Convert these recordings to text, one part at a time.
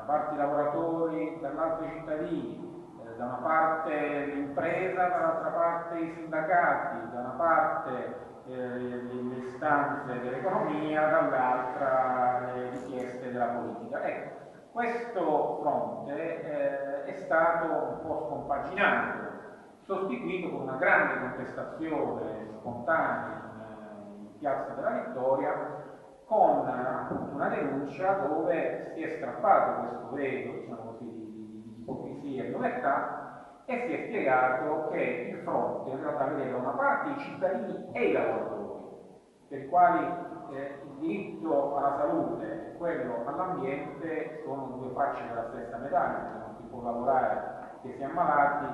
una parte i lavoratori, dall'altra i cittadini, da una parte l'impresa, dall'altra parte i sindacati, da una parte le istanze dell'economia, dall'altra le richieste della politica. Ecco, questo fronte è stato un po' scompaginato, sostituito con una grande contestazione spontanea in Piazza della Vittoria, con appunto una denuncia dove si è strappato questo velo, diciamo così, di ipocrisia e di onestà, e si è spiegato che il fronte in realtà vedeva da una parte i cittadini e i lavoratori, per i quali il diritto alla salute e quello all'ambiente sono due facce della stessa medaglia. Se non si può lavorare se si è ammalati,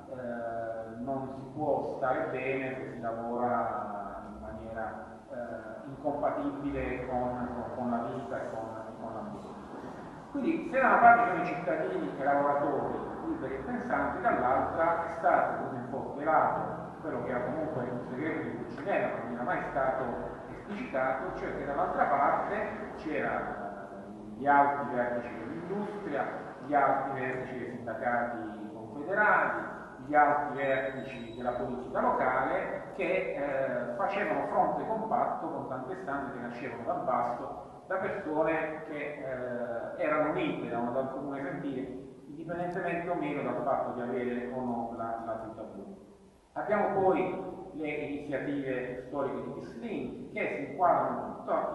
non si può stare bene se si lavora in maniera incompatibile con la vita e con l'ambiente. Quindi se da una parte sono i cittadini e i lavoratori liberi e pensanti, dall'altra è stato così un po' svelato quello che era comunque un segreto di Pulcinella, che non era mai stato esplicitato, cioè che dall'altra parte c'erano gli alti vertici dell'industria, gli alti vertici dei sindacati confederati, gli alti vertici della politica locale che facevano fronte compatto con tante istanze che nascevano dal basso, da persone che erano unite dal comune sentire, indipendentemente o meno dal fatto di avere o no la tuta blu. Abbiamo poi le iniziative storiche di Peacelink che si inquadrano tutto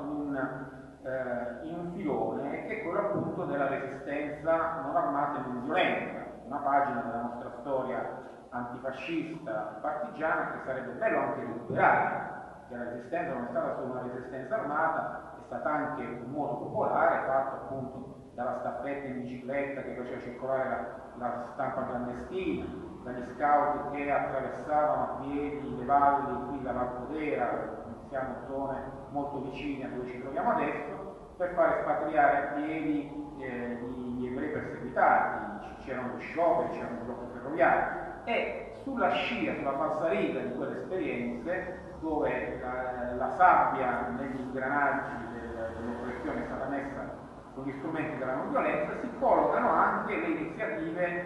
in un filone che è quello appunto della resistenza non armata e non violenta, una pagina della nostra storia antifascista partigiana che sarebbe bello anche recuperare, che la resistenza non è stata solo una resistenza armata, è stata anche un modo popolare fatto appunto dalla staffetta in bicicletta che faceva circolare la stampa clandestina, dagli scout che attraversavano a piedi le valli qui dall'Alpodera, siamo in zone molto vicine a dove ci troviamo adesso, per fare spatriare a piedi gli ebrei perseguitati. C'erano gli scioperi, c'erano i blocchi ferroviari, e sulla scia, sulla falsariga di quelle esperienze, dove la sabbia negli ingranaggi dell'oppressione è stata messa con gli strumenti della non violenza, si collocano anche le iniziative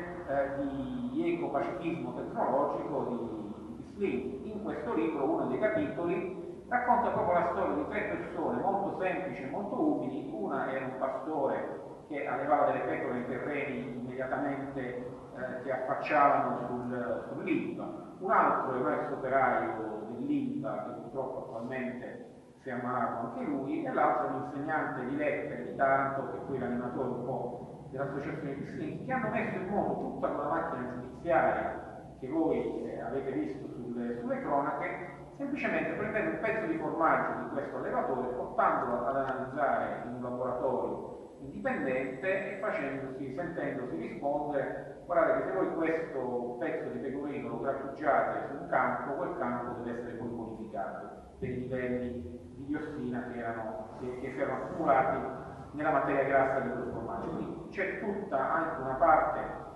di ecopacifismo tecnologico di Peacelink. In questo libro uno dei capitoli racconta proprio la storia di tre persone molto semplici e molto umili. Una era un pastore che allevava delle pecore in terreni immediatamente che affacciavano sull'Ilva, un altro è un ex operaio dell'Ilva che purtroppo attualmente si è ammalato anche lui, e l'altro è un insegnante di lettere di Taranto, che poi è l'animatore un po' dell'associazione Peacelink, che hanno messo in moto tutta quella macchina giudiziaria che voi avete visto sulle cronache, semplicemente prendendo un pezzo di formaggio di questo allevatore, portandolo ad analizzare in un laboratorio indipendente e sentendosi rispondere: guardate che se voi questo pezzo di pecorino lo grattugiate su un campo, quel campo deve essere poi bonificato per i livelli di diossina che si erano accumulati nella materia grassa di quel formaggio. Quindi c'è tutta anche una parte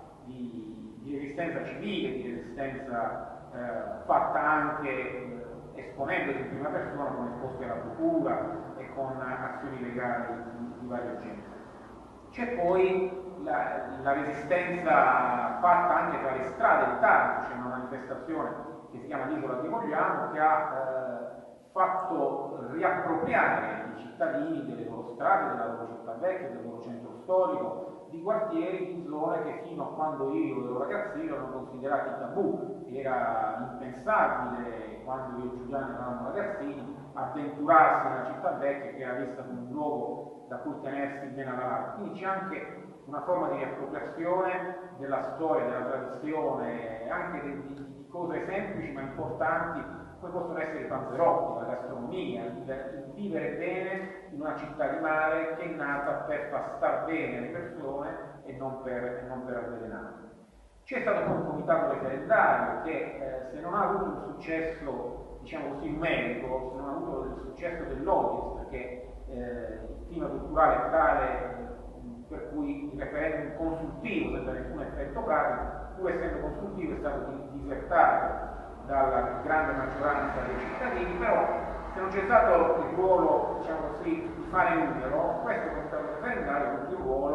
di resistenza civile, di resistenza fatta anche esponendosi in prima persona, con esposti alla procura e con azioni legali di vario genere. C'è poi la resistenza fatta anche tra le strade di Taranto. C'è una manifestazione che si chiama l'Isola di Mogliano, che ha fatto riappropriare i cittadini delle loro strade, della loro città vecchia, del loro centro storico, di quartieri, di zone che fino a quando io ero ragazzino erano considerati tabù. Era impensabile, quando io e Giuliano eravamo ragazzini, avventurarsi nella città vecchia, che era vista come un luogo da cui tenersi bene alla larga. Quindi c'è anche una forma di riappropriazione della storia, della tradizione, anche di cose semplici ma importanti, come possono essere i panzerotti, la gastronomia, il vivere bene in una città di mare che è nata per far star bene le persone e non per avvelenarle. C'è stato poi un comitato referendario che se non ha avuto un successo, diciamo così, numerico, se non ha avuto il successo dell'Odis, perché il clima culturale è tale per cui il referendum consultivo, senza nessun effetto pratico, pur essendo consultivo, è stato disertato dalla grande maggioranza dei cittadini. Però se non c'è stato il ruolo, diciamo così, di fare numero, questo comitato referendario ha avuto il ruolo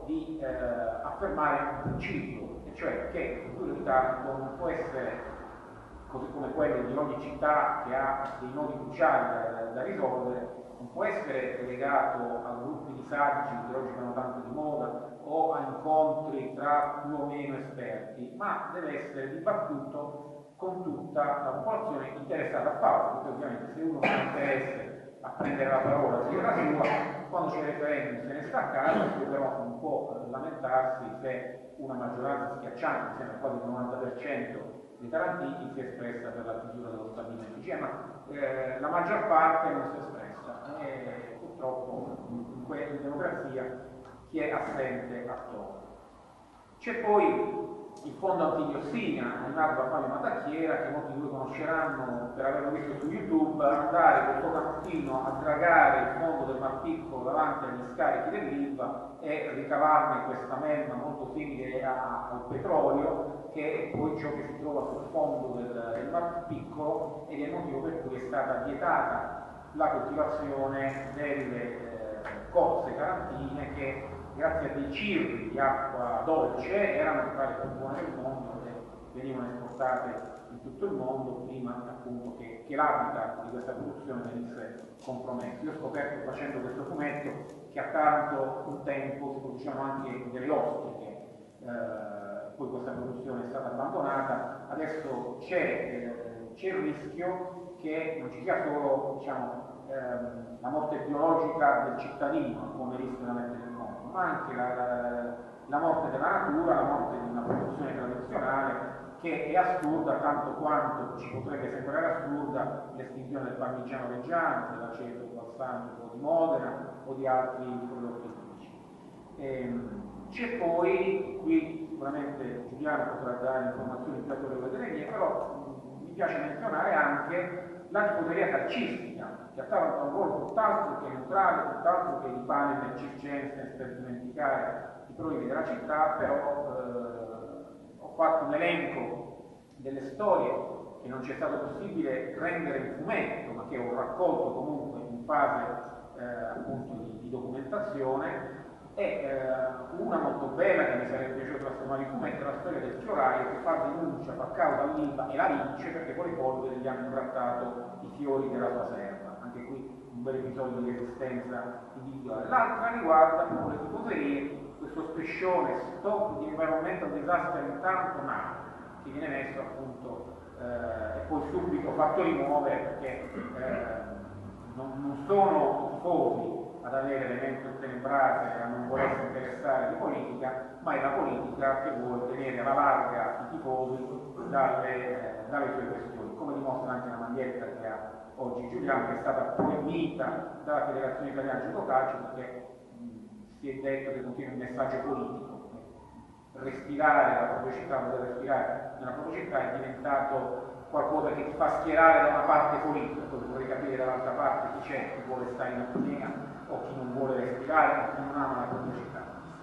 di affermare un principio, e cioè che il futuro di Taranto non può essere, così come quello di ogni città che ha dei nodi cruciali da risolvere, non può essere legato a gruppi di saggi che oggi vanno tanto di moda o a incontri tra più o meno esperti, ma deve essere dibattuto con tutta la popolazione interessata a farlo, perché ovviamente se uno non ha interesse a prendere la parola a dire la sua, quando c'è il referendum se ne sta a casa, però non può lamentarsi se una maggioranza schiacciante, mi sembra quasi il 90% dei tarantini, si è espressa per la chiusura dello stabilimento. Dice, ma la maggior parte non si è espressa, e purtroppo in democrazia chi è assente ha torto. C'è poi il fondo antidiossina, animato da Fabio Matacchiera, che molti di voi conosceranno per averlo visto su YouTube, andare col suo canottino a dragare il fondo del Mar Piccolo davanti agli scarichi dell'Ilva e ricavarne questa melma molto simile al petrolio, che è poi ciò che si trova sul fondo del Mar Piccolo, ed è il motivo per cui è stata vietata la coltivazione delle cozze tarantine che, grazie a dei cirri di acqua dolce, erano tra le più buone del mondo e venivano esportate in tutto il mondo prima appunto che l'habitat di questa produzione venisse compromesso. Io ho scoperto facendo questo fumetto che a Taranto un tempo si producevano anche delle ostriche, poi questa produzione è stata abbandonata, adesso c'è il rischio che non ci sia solo, diciamo, la morte biologica del cittadino come rischio da mettere in mondo, ma anche la morte della natura, la morte di una produzione tradizionale che è assurda tanto quanto ci potrebbe sembrare assurda l'estinzione del parmigiano reggiano, dell'aceto balsamico di Modena o di altri prodotti tipici. C'è poi, qui sicuramente Giuliano potrà dare informazioni più autorevoli delle mie, però mi piace menzionare anche la tifoseria calcistica, che a Taranto ha un ruolo tutt'altro che neutrale, tutt'altro che di pane nel circense per dimenticare i problemi della città, però ho fatto un elenco delle storie che non ci è stato possibile rendere in fumetto, ma che ho raccolto comunque in fase appunto di documentazione, e una molto bella che mi sarebbe piaciuto trasformare in fumetto è la storia del fioraio che fa denuncia, fa causa all'Ilva e la vince perché con le polveri gli hanno imbrattato i fiori della sua serva. Anche qui un bel episodio di resistenza individuale. L'altra riguarda proprio le tifoserie, questo striscione Stop the Environmental Disaster in Taranto Now, che viene messo appunto e poi subito fatto rimuovere perché non sono tifosi ad avere le menti tenebrate e a non volersi interessare di politica, ma è la politica che vuole tenere alla larga i tifosi dalle sue questioni, come dimostra anche la maglietta che ha oggi Giuliano, che è stata proibita dalla Federazione Italiana di Giudocalcio perché si è detto che contiene un messaggio politico. Respirare la propria città, poter respirare nella propria città è diventato qualcosa che ti fa schierare da una parte politica, poi vorrei capire dall'altra parte chi c'è, chi vuole stare in apnea o chi non vuole respirare o chi non ama la propria città.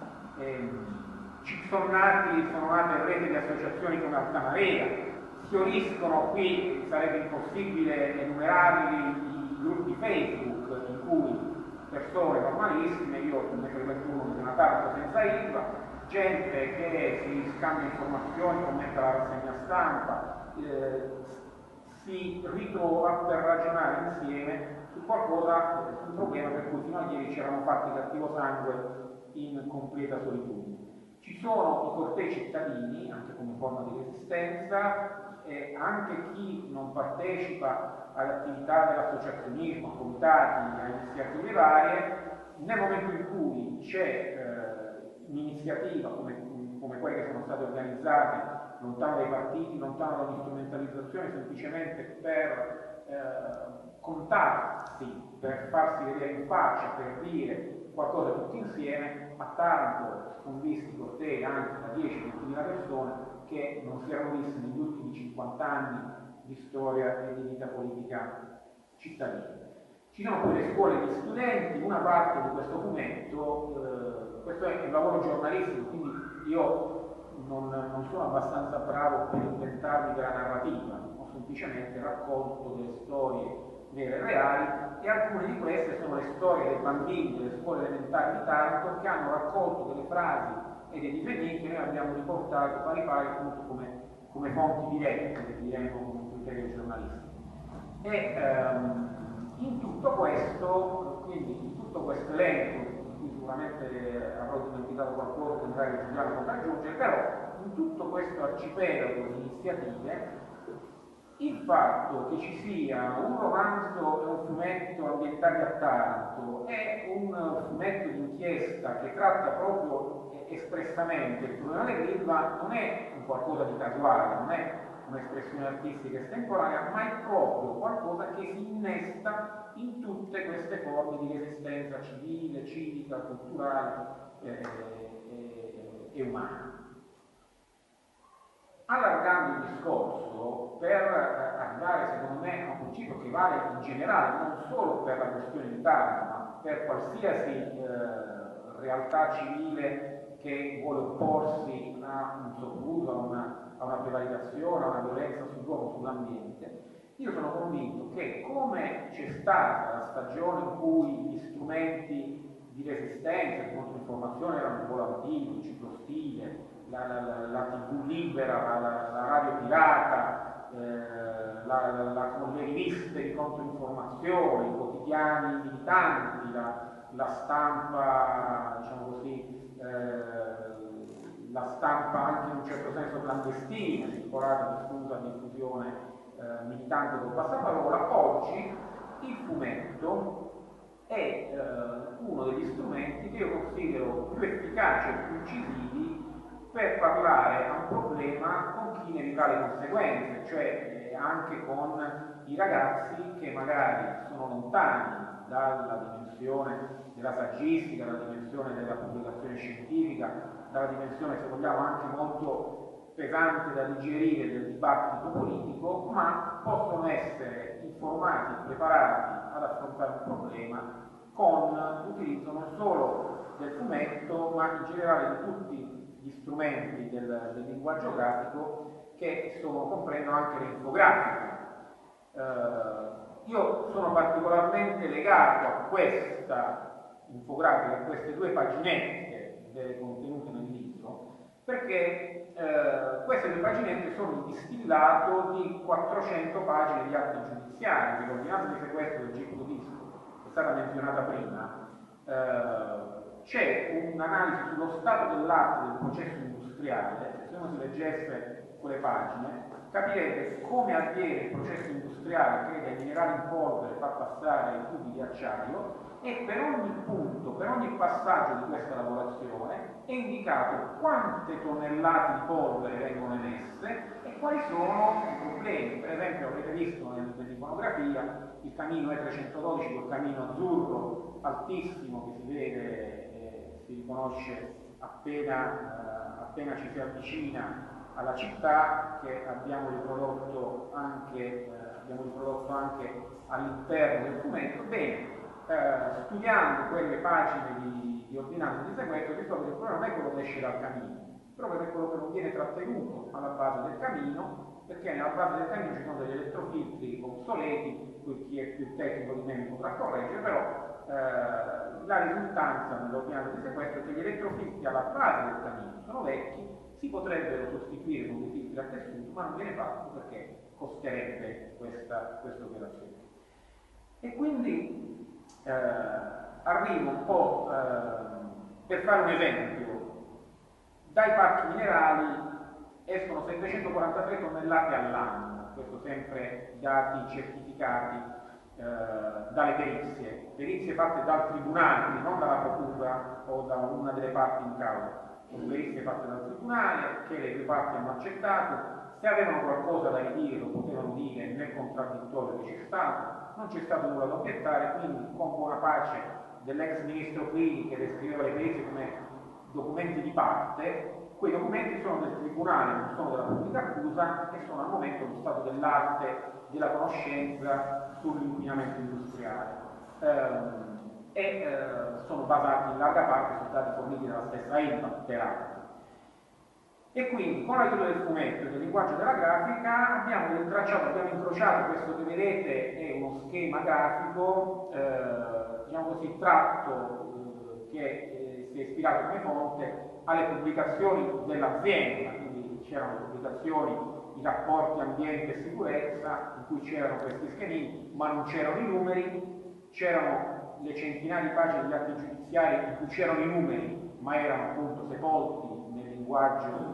Sono nate reti di associazioni come Alta Marea, fioriscono qui, sarebbe impossibile enumerarli, i gruppi Facebook in cui persone normalissime, io ne frequento uno di una Taranto senza Ilva, gente che si scambia informazioni, commenta la rassegna stampa, si ritrova per ragionare insieme su qualcosa, su un problema per cui fino a ieri ci eravamo fatti cattivo sangue in completa solitudine. Ci sono i cortei cittadini, anche come forma di resistenza, e anche chi non partecipa alle attività dell'associazionismo, a comitati, a iniziative varie, nel momento in cui c'è un'iniziativa come quelle che sono state organizzate lontano dai partiti, lontano da ogni strumentalizzazione, semplicemente per contarsi, per farsi vedere in faccia, per dire qualcosa tutti insieme. A Taranto sono visti cortei anche da 10-20.000 persone che non si erano visti negli ultimi 50 anni di storia e di vita politica cittadina. Ci sono poi le scuole di studenti, una parte di questo fumetto, questo è il lavoro giornalistico, quindi io non sono abbastanza bravo per inventarmi della narrativa, ho semplicemente raccolto delle storie vere e reali, e alcune di queste sono le storie dei bambini delle scuole elementari di Taranto che hanno raccolto delle frasi e dei disegni che noi abbiamo riportato pari pari appunto come fonti dirette, che diremmo con un criterio giornalistico. E in tutto questo, quindi in tutto questo elenco, di cui sicuramente avrò dimenticato qualcosa che magari Giuliano potrà aggiungere, però in tutto questo arcipelago di iniziative, il fatto che ci sia un romanzo e un fumetto ambientati a Taranto e un fumetto d'inchiesta che tratta proprio espressamente il problema dell'Ilva non è un qualcosa di casuale, non è un'espressione artistica estemporanea, ma è proprio qualcosa che si innesta in tutte queste forme di resistenza civile, civica, culturale e umana. Allargando il discorso per arrivare secondo me a un principio che vale in generale, non solo per la questione di Taranto, ma per qualsiasi realtà civile che vuole opporsi a un sopruso, a una prevaricazione, a una violenza sull'uomo, sull'ambiente, io sono convinto che come c'è stata la stagione in cui gli strumenti di resistenza, di controinformazione erano il volantino, il ciclostile, la TV libera, la radio pirata, le riviste di controinformazione, i quotidiani militanti, la stampa, diciamo così, la stampa anche in un certo senso clandestina, circolata, diffusa, diffusione militante col passaparola. Oggi il fumetto è uno degli strumenti che io considero più efficaci e più incisivi per parlare a un problema con chi ne vivrà le conseguenze, cioè anche con i ragazzi che magari sono lontani dalla dimensione della saggistica, dalla dimensione della pubblicazione scientifica, dalla dimensione, se vogliamo, anche molto pesante da digerire del dibattito politico, ma possono essere informati e preparati ad affrontare un problema con l'utilizzo non solo del fumetto, ma in generale di tutti gli strumenti del linguaggio grafico che comprendono anche le infografiche. Io sono particolarmente legato a questa infografica, a queste due paginette contenute nel libro, perché queste due paginette sono il distillato di 400 pagine di atti giudiziari, l'ordinanza di sequestro del Gip Disco, che è stata menzionata prima. C'è un'analisi sullo stato dell'arte del processo industriale. Se uno si leggesse quelle pagine capirete come avviene il processo industriale che dai minerali in polvere fa passare ai tubi di acciaio, e per ogni punto, per ogni passaggio di questa lavorazione è indicato quante tonnellate di polvere vengono emesse e quali sono i problemi. Per esempio avrete visto nell'iconografia il camino E312, quel camino azzurro altissimo che si vede, si riconosce appena ci si avvicina alla città, che abbiamo riprodotto anche all'interno del fumetto. Bene, studiando quelle pagine di ordinanza di sequestro si scopre che il problema non è quello che esce dal camino, proprio che è quello che non viene trattenuto alla base del camino, perché nella base del camino ci sono degli elettrofiltri obsoleti, chi è più tecnico di me mi potrà correggere, però la risultanza nell'ordinanza di sequestro è che gli elettrofiltri alla base del camino sono vecchi, si potrebbero sostituire con dei filtri a tessuto, ma non viene fatto perché costerebbe questa operazione. E quindi arrivo un po', per fare un esempio, dai parchi minerali escono 743 tonnellate all'anno, questo sempre dati certificati dalle perizie fatte dal tribunale, quindi non dalla procura o da una delle parti in causa, sono perizie fatte dal tribunale che le due parti hanno accettato. Se avevano qualcosa da ridire lo potevano dire nel contraddittorio che c'è stato, non c'è stato nulla da obiettare, quindi con buona pace dell'ex ministro Clini, che descriveva le perizie come documenti di parte, quei documenti sono del tribunale, non sono della pubblica accusa, e sono al momento lo stato dell'arte, della conoscenza sull'inquinamento industriale. Sono basati in larga parte su dati forniti dalla stessa ILVA, peraltro. E quindi con l'aiuto del fumetto e del linguaggio della grafica abbiamo incrociato questo che vedete è uno schema grafico, diciamo così, tratto, che si è ispirato come fonte alle pubblicazioni dell'azienda, quindi c'erano pubblicazioni di rapporti ambiente e sicurezza in cui c'erano questi schemini, ma non c'erano i numeri, c'erano le centinaia di pagine di atti giudiziari in cui c'erano i numeri, ma erano appunto sepolti nel linguaggio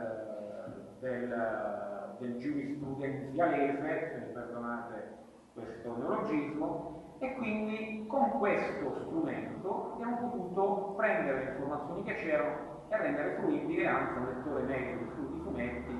del giurisprudenzialese, se mi perdonate questo neologismo, e quindi con questo strumento abbiamo potuto prendere le informazioni che c'erano e rendere fruibile anche un lettore medio di fumetti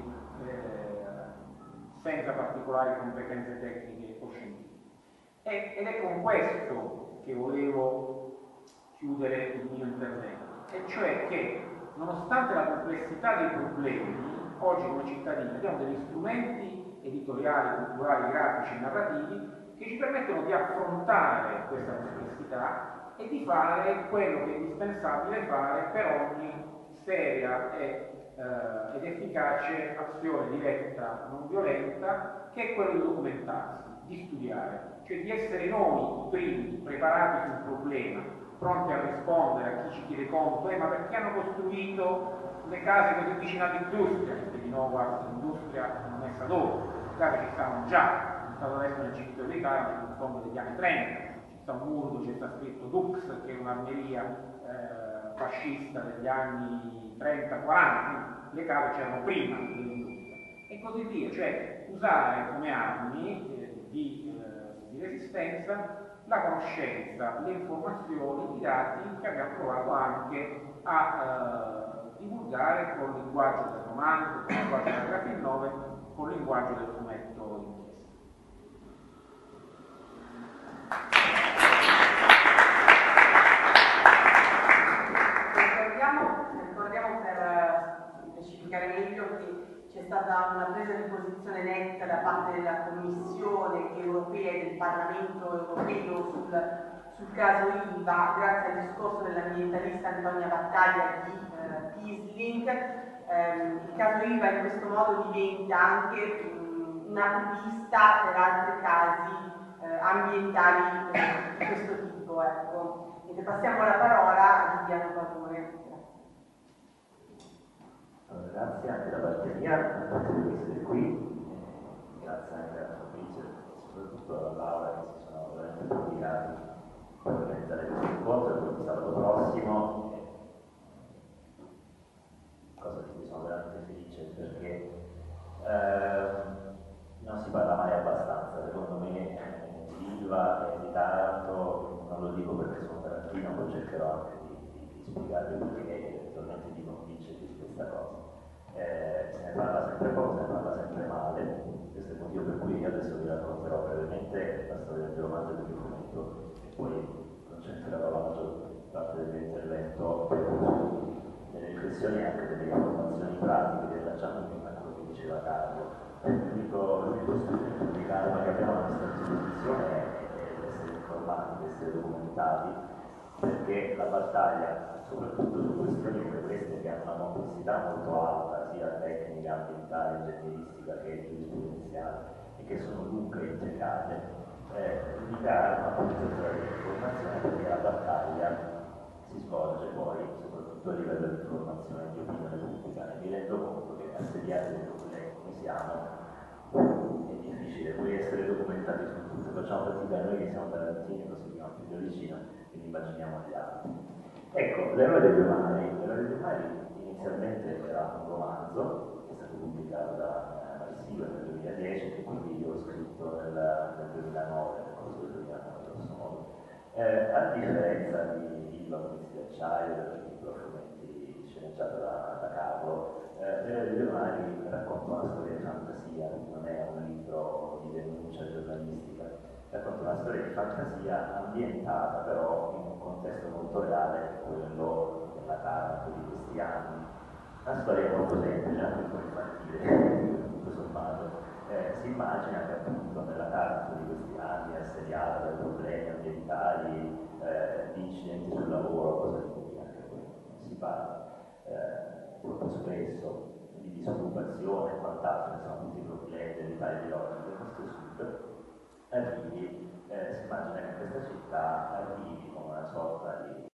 senza particolari competenze tecniche o scientifiche. Ed è con questo che volevo chiudere il mio intervento, e cioè che nonostante la complessità dei problemi, oggi come cittadini abbiamo degli strumenti editoriali, culturali, grafici, narrativi che ci permettono di affrontare questa complessità e di fare quello che è indispensabile fare per ogni seria ed efficace azione diretta non violenta, che è quello di documentarsi, di studiare, cioè di essere noi i primi preparati sul problema, pronti a rispondere a chi ci chiede conto, ma perché hanno costruito le case così vicine all'industria? Perché di nuovo l'industria non è stata dove, le case ci stanno già, sono stato adesso nel città dell'Italia, nel fondo degli anni 30, ci sta un muro dove c'è sta scritto Dux, che è un'armeria fascista degli anni 30-40, le case c'erano prima dell'industria, e così via, cioè usare come armi di resistenza la conoscenza, le informazioni, i dati che abbiamo provato anche a divulgare con il linguaggio del romanzo, con il linguaggio della graphic novel, con il linguaggio del fumetto inchiesta. Ricordiamo per specificare meglio che c'è stata una presa di posizione netta da parte della Commissione europea e del Parlamento europeo sul caso IVA, grazie al discorso dell'ambientalista Antonia Battaglia di Piesling. Il caso IVA in questo modo diventa anche una pista per altri casi ambientali di questo tipo. Ecco. E passiamo la parola a Giuliano Pavone. Grazie anche da parte mia per essere qui, grazie anche a Fabrizio e soprattutto a Laura che si sono veramente prodigati per organizzare questo incontro e poi sabato prossimo, cosa di cui sono veramente felice perché non si parla mai abbastanza, secondo me di Ilva e di Taranto, non lo dico perché sono tarantino, poi cercherò anche di spiegarvi perché eventualmente di convincervi su questa cosa. Se ne parla sempre poco, se ne parla sempre male, questo è il motivo per cui io adesso vi racconterò brevemente la storia del romanzo e del mio fumetto e poi concentrerò la maggior parte del mio intervento delle riflessioni e anche delle informazioni pratiche, riallacciandomi a quello che diceva Carlo. L'unico strumento di calma che abbiamo a nostra disposizione è essere informati, essere documentati, perché la battaglia, soprattutto su questioni come queste che hanno una complessità molto alta, sia tecnica, ambientale, ingegneristica che giurisprudenziale, e che sono dunque integrate, l'unica arma per trarre l'informazione, perché la battaglia si svolge poi soprattutto a livello di informazione e di opinione pubblica. E mi rendo conto che assediati dei problemi come siamo è difficile poi essere documentati su tutto, facciamo fatica noi che siamo tarantini, lo seguiamo più da vicino, quindi immaginiamo gli altri. Ecco, L'eroe dei due mari inizialmente era un romanzo che è stato pubblicato da Marsilio nel 2010, che quindi io ho scritto nel 2009, nel corso del 2009 grosso modo. A differenza di Ilva Comizi d'acciaio, del libro fumetti sceneggiato da Carlo, L'eroe dei due mari racconta una storia di fantasia, non è un libro di denuncia giornalistica, racconta una storia di fantasia ambientata però in un contesto molto reale, quello della Taranto di questi anni. Una storia molto semplice, anche un po' infantile, tutto sommato. Si immagina che appunto nella Taranto di questi anni, assediata da problemi ambientali, di incidenti sul lavoro, cosa di cui anche poi non si parla troppo spesso, di disoccupazione e quant'altro, che sono tutti problemi dell'Italia di oggi, del nostro sud, arrivi, si immagina che in questa città arrivi con una sorta di